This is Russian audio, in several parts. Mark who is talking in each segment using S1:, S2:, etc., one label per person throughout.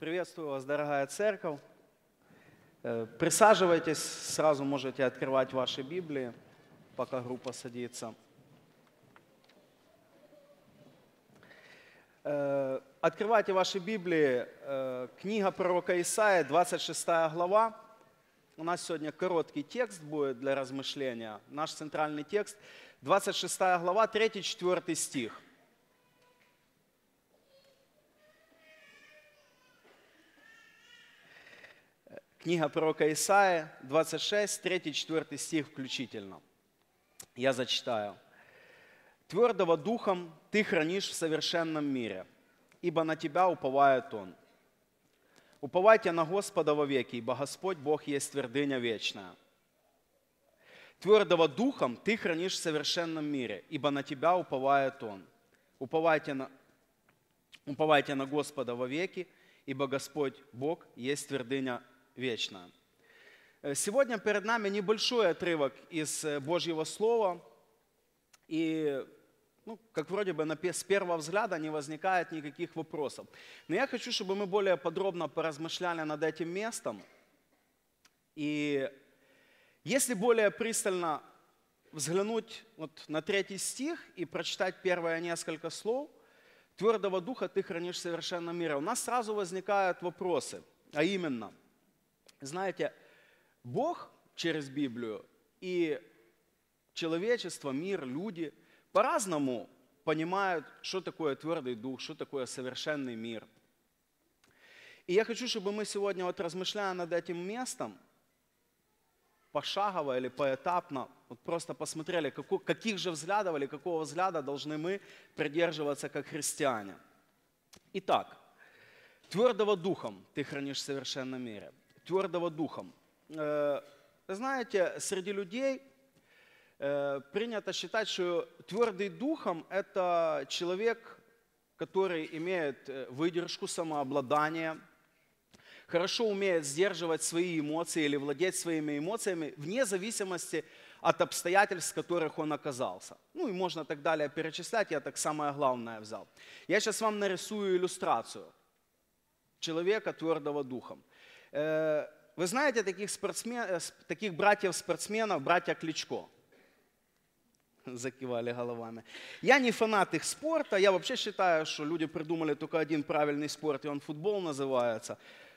S1: Приветствую вас, дорогая церковь. Присаживайтесь, сразу можете открывать ваши Библии, пока группа садится. Открывайте ваши Библии. Книга пророка Исаии, 26 глава. У нас сегодня короткий текст будет для размышления. Наш центральный текст, 26 глава, 3-4 стих. Книга пророка Исаии, 26, 3-4 стих включительно. Я зачитаю. «Твердого духом ты хранишь в совершенном мире, ибо на тебя уповает Он. Уповайте на Господа вовеки, ибо Господь Бог есть твердыня вечная. Твердого духом ты хранишь в совершенном мире, ибо на тебя уповает Он. Уповайте на Господа вовеки, ибо Господь Бог есть твердыня вечная». Сегодня перед нами небольшой отрывок из Божьего Слова, и как вроде бы с первого взгляда не возникает никаких вопросов. Но я хочу, чтобы мы более подробно поразмышляли над этим местом. И если более пристально взглянуть на 3 стих и прочитать первые несколько слов, «Твердого духа ты хранишь в совершенном мире», у нас сразу возникают вопросы, а именно, знаете, Бог через Библию и человечество, мир, люди по-разному понимают, что такое твердый дух, что такое совершенный мир. И я хочу, чтобы мы сегодня, размышляя над этим местом, пошагово или поэтапно, просто посмотрели, каких же взглядов или какого взгляда должны мы придерживаться как христиане. Итак, твердого духом ты хранишь в совершенном мире. Твердого духом. Знаете, среди людей принято считать, что твердый духом – это человек, который имеет выдержку, самообладание, хорошо умеет сдерживать свои эмоции или владеть своими эмоциями вне зависимости от обстоятельств, в которых он оказался. И можно так далее перечислять, я так самое главное взял. Я сейчас вам нарисую иллюстрацию человека твердого духом. Вы знаете таких братьев-спортсменов, братья Кличко? Закивали головами. Я не фанат их спорта, я вообще считаю, что люди придумали только один правильный спорт, и он футбол называется.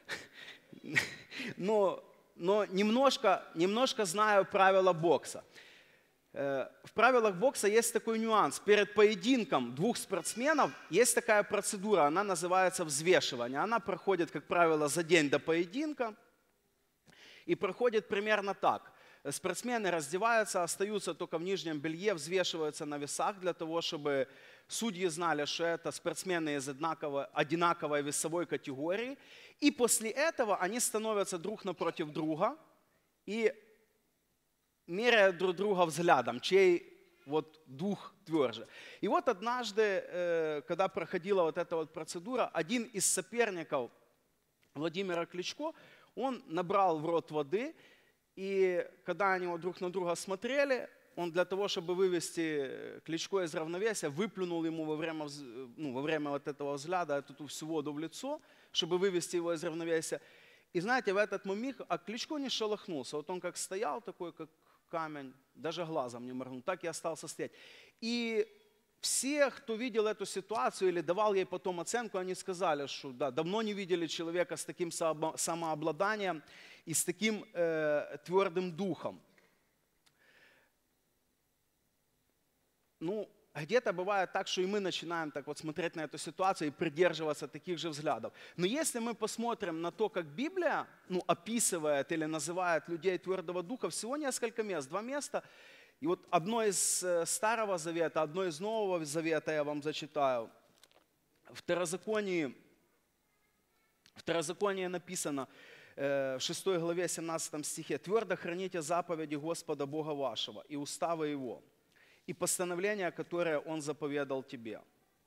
S1: Но немножко знаю правила бокса. В правилах бокса есть такой нюанс. Перед поединком двух спортсменов есть такая процедура, она называется взвешивание. Она проходит, как правило, за день до поединка. И проходит примерно так. Спортсмены раздеваются, остаются только в нижнем белье, взвешиваются на весах для того, чтобы судьи знали, что это спортсмены из одинаковой весовой категории. И после этого они становятся друг напротив друга и меряют друг друга взглядом, чей дух тверже. И однажды, когда проходила эта процедура, один из соперников Владимира Кличко, он набрал в рот воды, и когда они друг на друга смотрели, он для того, чтобы вывести Кличко из равновесия, выплюнул ему во время этого взгляда эту всю воду в лицо, чтобы вывести его из равновесия. И знаете, в этот момент Кличко не шелохнулся. Он как стоял такой, как камень, даже глазом не моргнул, так и остался стоять. И все, кто видел эту ситуацию или давал ей потом оценку, они сказали, что да, давно не видели человека с таким самообладанием и с таким твердым духом. Где-то бывает так, что и мы начинаем так смотреть на эту ситуацию и придерживаться таких же взглядов. Но если мы посмотрим на то, как Библия описывает или называет людей твердого духа, всего несколько мест, 2 места. И одно из Старого Завета, одно из Нового Завета я вам зачитаю. В Второзаконии написано в 6 главе 17 стихе: «Твердо храните заповеди Господа Бога вашего и уставы Его, и постановления, которые Он заповедал тебе».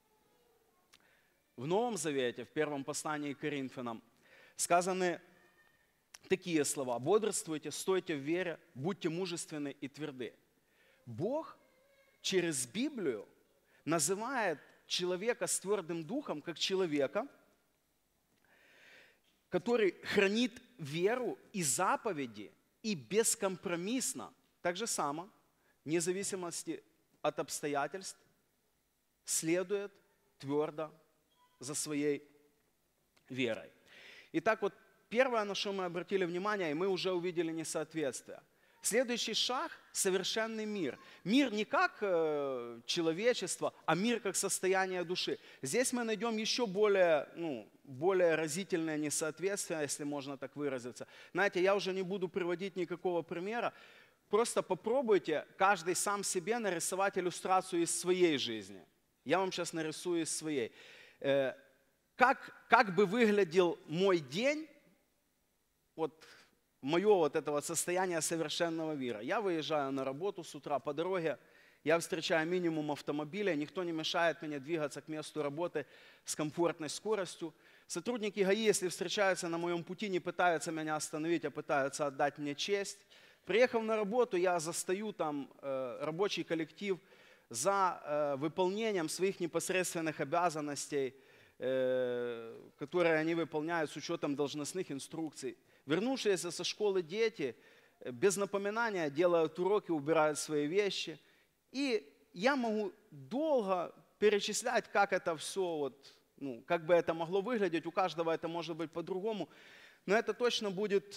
S1: В Новом Завете, в первом послании к Коринфянам, сказаны такие слова: «Бодрствуйте, стойте в вере, будьте мужественны и тверды». Бог через Библию называет человека с твердым духом как человека, который хранит веру и заповеди и бескомпромиссно, так же само, вне зависимости от обстоятельств, следует твердо за своей верой. Итак, вот первое, на что мы обратили внимание, и мы уже увидели несоответствие. Следующий шаг – совершенный мир. Мир не как человечество, а мир как состояние души. Здесь мы найдем еще более разительное несоответствие, если можно так выразиться. Знаете, я уже не буду приводить никакого примера. Просто попробуйте каждый сам себе нарисовать иллюстрацию из своей жизни. Я вам сейчас нарисую из своей. Как бы выглядел мой день, вот мое вот это вот состояние совершенного мира. Я выезжаю на работу с утра по дороге, я встречаю минимум автомобиля, никто не мешает мне двигаться к месту работы с комфортной скоростью. Сотрудники ГАИ, если встречаются на моем пути, не пытаются меня остановить, а пытаются отдать мне честь. Приехав на работу, я застаю там рабочий коллектив за выполнением своих непосредственных обязанностей, которые они выполняют с учетом должностных инструкций. Вернувшиеся со школы дети без напоминания делают уроки, убирают свои вещи. И я могу долго перечислять, как это все, как бы это могло выглядеть. У каждого это может быть по-другому. Но это точно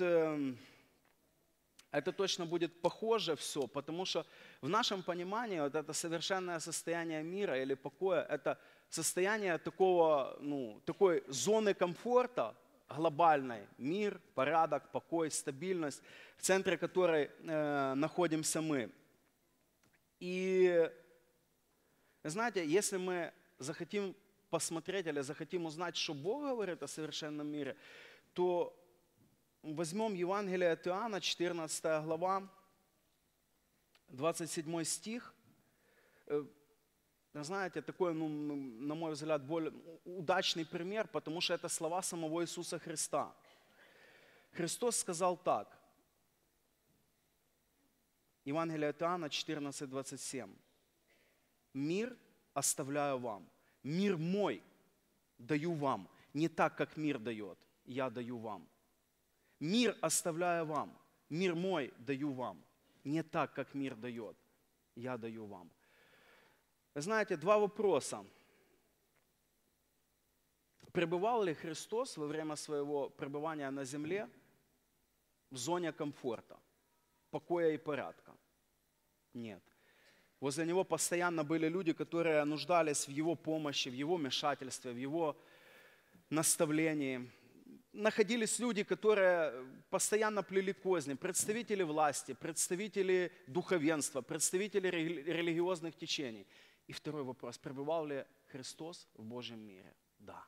S1: будет похоже все, потому что в нашем понимании вот это совершенное состояние мира или покоя, это состояние такой зоны комфорта, глобальной, мир, порядок, покой, стабильность, в центре которой находимся мы. И знаете, если мы захотим посмотреть или захотим узнать, что Бог говорит о совершенном мире, то возьмем Евангелие от Иоанна, 14 глава, 27 стих. Знаете, такой, на мой взгляд, более удачный пример, потому что это слова самого Иисуса Христа. Христос сказал так. Евангелие от Иоанна 14, 27. «Мир оставляю вам, мир мой даю вам, не так, как мир дает, я даю вам. Мир оставляю вам, мир мой даю вам, не так, как мир дает, я даю вам». Вы знаете, два вопроса. Пребывал ли Христос во время своего пребывания на земле в зоне комфорта, покоя и порядка? Нет. Возле Него постоянно были люди, которые нуждались в Его помощи, в Его вмешательстве, в Его наставлении. Находились люди, которые постоянно плели козни, представители власти, представители духовенства, представители религиозных течений. И второй вопрос, пребывал ли Христос в Божьем мире? Да.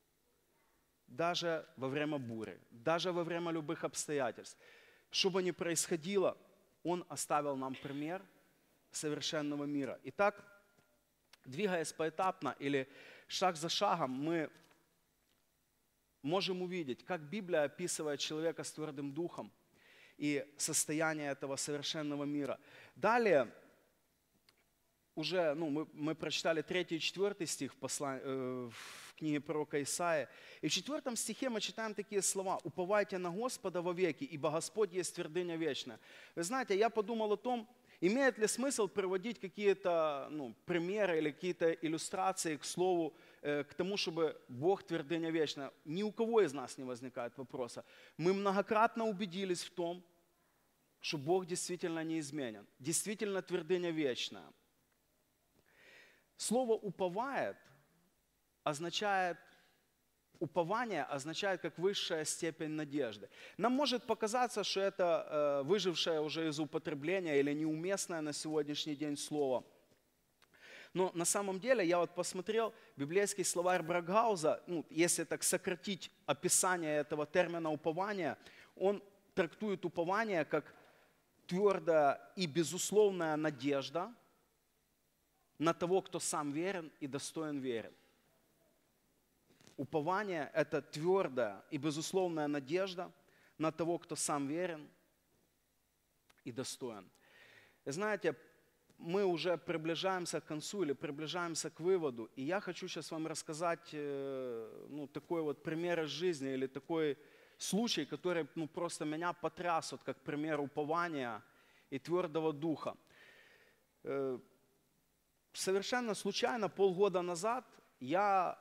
S1: Даже во время бури, даже во время любых обстоятельств. Что бы ни происходило, Он оставил нам пример совершенного мира. Итак, двигаясь поэтапно или шаг за шагом, мы можем увидеть, как Библия описывает человека с твердым духом и состояние этого совершенного мира. Далее, уже мы прочитали 3 и 4 стих в книге пророка Исаии. И в 4 стихе мы читаем такие слова. «Уповайте на Господа вовеки, ибо Господь есть твердыня вечная». Вы знаете, я подумал о том, имеет ли смысл приводить какие-то примеры или какие-то иллюстрации к слову, к тому, чтобы Бог твердыня вечная. Ни у кого из нас не возникает вопроса. Мы многократно убедились в том, что Бог действительно неизменен, действительно твердыня вечная. Слово «уповает» упование означает как высшая степень надежды. Нам может показаться, что это выжившее уже из употребления или неуместное на сегодняшний день слово. Но на самом деле, я вот посмотрел библейский словарь Брагауза, если так сократить описание этого термина упования, он трактует упование как твердая и безусловная надежда на того, кто сам верен и достоин веры. Упование – это твердая и безусловная надежда на того, кто сам верен и достоин. И знаете, мы уже приближаемся к концу или приближаемся к выводу. И я хочу сейчас вам рассказать такой вот пример из жизни или такой случай, который просто меня потряс, вот как пример упования и твердого духа. Совершенно случайно полгода назад я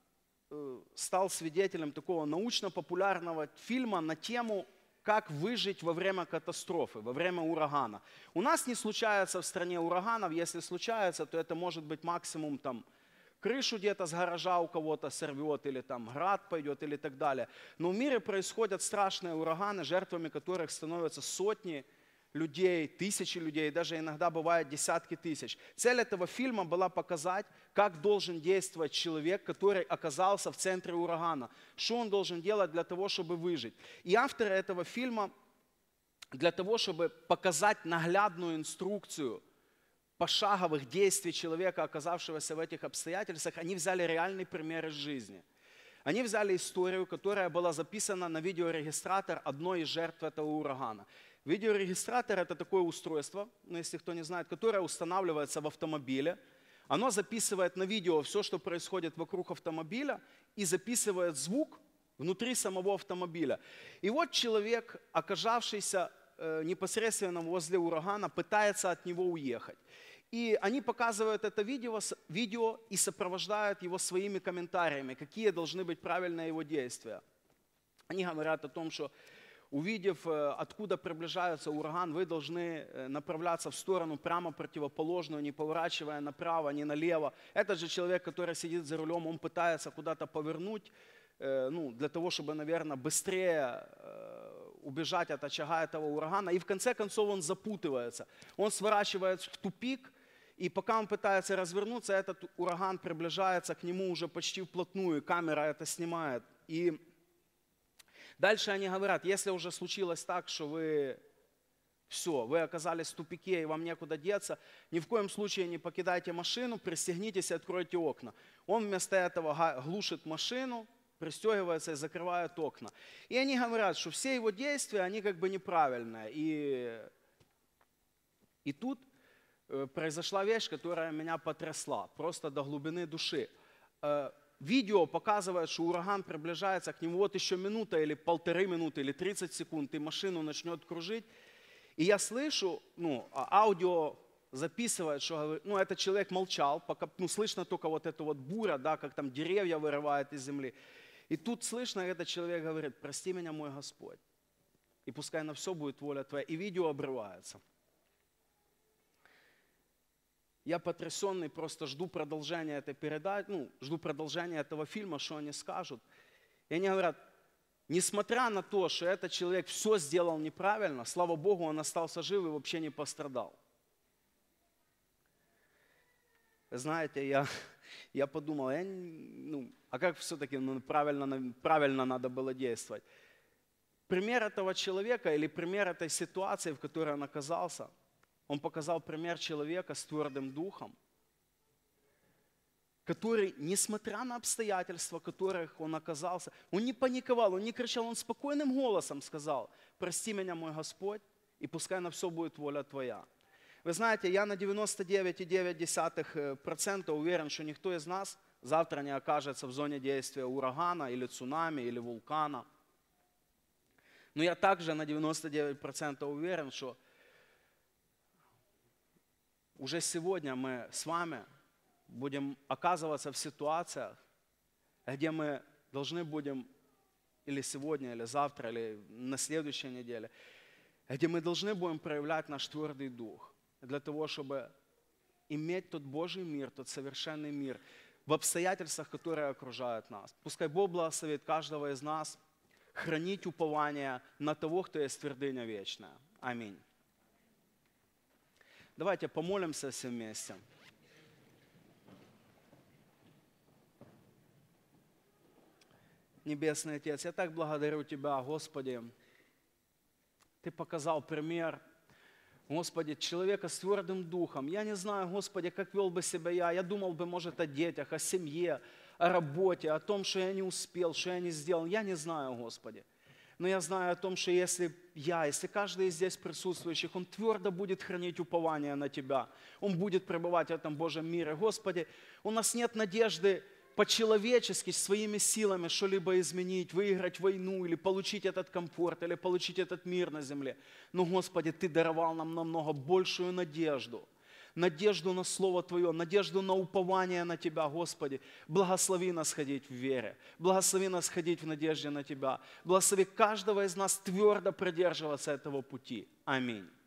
S1: стал свидетелем такого научно-популярного фильма на тему «Как выжить во время катастрофы, во время урагана». У нас не случается в стране ураганов, если случается, то это может быть максимум там крышу где-то с гаража у кого-то сорвет, или там град пойдет, или так далее. Но в мире происходят страшные ураганы, жертвами которых становятся сотни людей, тысячи людей, даже иногда бывает десятки тысяч. Цель этого фильма была показать, как должен действовать человек, который оказался в центре урагана. Что он должен делать для того, чтобы выжить. И авторы этого фильма для того, чтобы показать наглядную инструкцию пошаговых действий человека, оказавшегося в этих обстоятельствах, они взяли реальный пример из жизни. Они взяли историю, которая была записана на видеорегистратор одной из жертв этого урагана. Видеорегистратор – это такое устройство, если кто не знает, которое устанавливается в автомобиле. Оно записывает на видео все, что происходит вокруг автомобиля, и записывает звук внутри самого автомобиля. И вот человек, оказавшийся непосредственно возле урагана, пытается от него уехать. И они показывают это видео и сопровождают его своими комментариями, какие должны быть правильные его действия. Они говорят о том, что увидев, откуда приближается ураган, вы должны направляться в сторону прямо противоположную, не поворачивая направо, не налево. Этот же человек, который сидит за рулем, он пытается куда-то повернуть, для того, чтобы, наверное, быстрее убежать от очага этого урагана. И в конце концов он запутывается. Он сворачивает в тупик, и пока он пытается развернуться, этот ураган приближается к нему уже почти вплотную, камера это снимает. И дальше они говорят, если уже случилось так, что вы оказались в тупике и вам некуда деться, ни в коем случае не покидайте машину, пристегнитесь и откройте окна. Он вместо этого глушит машину, пристегивается и закрывает окна. И они говорят, что все его действия, они как бы неправильные. И тут произошла вещь, которая меня потрясла, просто до глубины души. Видео показывает, что ураган приближается к нему, вот еще минута или 1,5 минуты, или 30 секунд, и машину начнет кружить. И я слышу, аудио записывает, что этот человек молчал, пока слышно только вот эту вот буря, да, как там деревья вырывает из земли. И тут слышно, этот человек говорит: прости меня, мой Господь, и пускай на все будет воля Твоя. И видео обрывается. Я потрясенный, просто жду продолжения этой передачи, жду продолжения этого фильма, что они скажут. И они говорят, несмотря на то, что этот человек все сделал неправильно, слава Богу, он остался жив и вообще не пострадал. Знаете, я подумал, а как все-таки правильно надо было действовать? Пример этого человека или пример этой ситуации, в которой он оказался, он показал пример человека с твердым духом, который, несмотря на обстоятельства, в которых он оказался, он не паниковал, он не кричал, он спокойным голосом сказал: прости меня, мой Господь, и пускай на все будет воля Твоя. Вы знаете, я на 99,9% уверен, что никто из нас завтра не окажется в зоне действия урагана или цунами, или вулкана. Но я также на 99% уверен, что уже сегодня мы с вами будем оказываться в ситуациях, где мы должны будем, или сегодня, или завтра, или на следующей неделе, где мы должны будем проявлять наш твердый дух для того, чтобы иметь тот Божий мир, тот совершенный мир в обстоятельствах, которые окружают нас. Пускай Бог благословит каждого из нас хранить упование на того, кто есть твердыня вечная. Аминь. Давайте помолимся все вместе. Небесный Отец, я так благодарю Тебя, Господи. Ты показал пример, Господи, человека с твердым духом. Я не знаю, Господи, как вел бы себя я. Я думал бы, может, о детях, о семье, о работе, о том, что я не успел, что я не сделал. Я не знаю, Господи. Но я знаю о том, что если каждый из здесь присутствующих, он твердо будет хранить упование на Тебя, он будет пребывать в этом Божьем мире. Господи, у нас нет надежды по-человечески, своими силами что-либо изменить, выиграть войну, или получить этот комфорт, или получить этот мир на земле. Но, Господи, Ты даровал нам намного большую надежду. Надежду на Слово Твое, надежду на упование на Тебя, Господи. Благослови нас ходить в вере, благослови нас ходить в надежде на Тебя. Благослови каждого из нас твердо придерживаться этого пути. Аминь.